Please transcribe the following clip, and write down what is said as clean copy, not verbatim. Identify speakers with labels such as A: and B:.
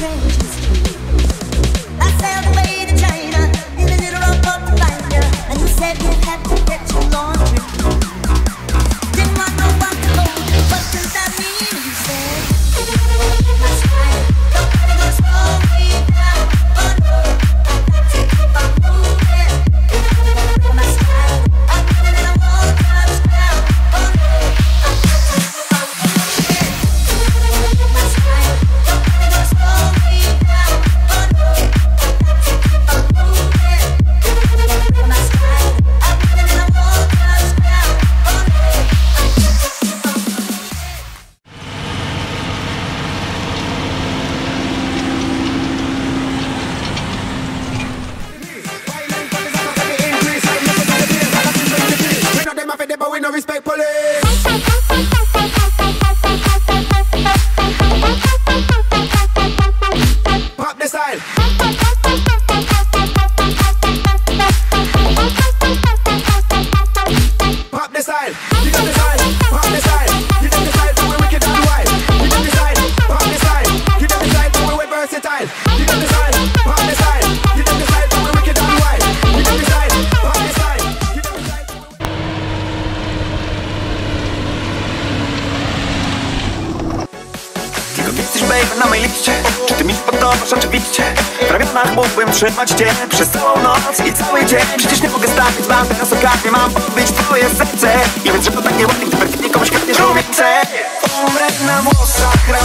A: Na mojej liście, czy ty mi podobasz oczywiście? W ramionach mógłbym trzymać cię przez całą noc i cały dzień. Przecież nie mogę stawić wam teraz okazję, mam podbić twoje serce. I wiem, że to tak nie ładnie, gdy perfidnie komuś kradniesz rumieńce. Umrę na włosach.